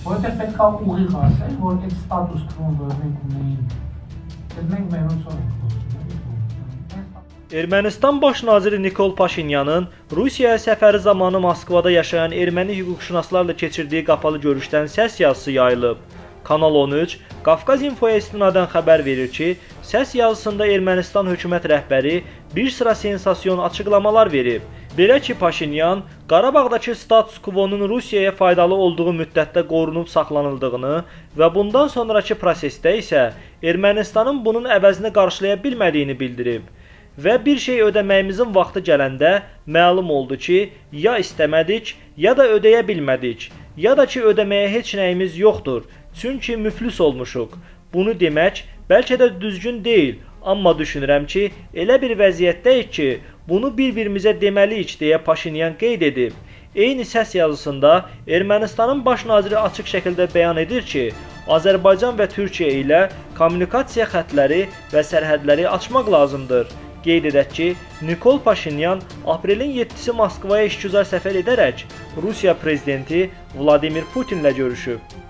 Voi ter feito cálculo rigoroso, voi ter status quo Demek memnun Ermənistan baş naziri Nikol Paşinyanın Rusiyaya səfəri zamanı Moskvada yaşayan erməni hüquqşünaslarla keçirdiyi qapalı görüşdən səs yazısı yayılıb. Kanal 13, Qafqaz İnfoya istinadən xəbər verir ki, səs yazısında Ermənistan hökumət rəhbəri bir sıra sensasiyon açıqlamalar verib. Belə ki, Paşinyan, Qarabağdakı status quo-nun Rusiyaya faydalı olduğu müddətdə qorunub saxlanıldığını və bundan sonraki prosesdə isə Ermənistanın bunun əvəzini qarşılaya bilmədiyini bildirib. Və bir şey ödəməyimizin vaxtı gələndə məlum oldu ki, ya istəmədik, ya da ödəyə bilmədik, ya da ki, ödəməyə heç nəyimiz yoxdur, çünki müflis olmuşuq. Bunu demək bəlkə də düzgün deyil, amma düşünürəm ki, elə bir vəziyyətdəyik ki, bunu bir-birimizə deməliyik deyə Paşinyan qeyd edib. Eyni səs yazısında Ermənistanın baş naziri açıq şəkildə bəyan edir ki, Azərbaycan və Türkiyə ilə kommunikasiya xətləri və sərhədləri açmaq lazımdır. Qeyd edək ki, Nikol Paşinyan aprelin 7-si Moskvaya işgüzar səfər edərək Rusiya prezidenti Vladimir Putinlə görüşüb.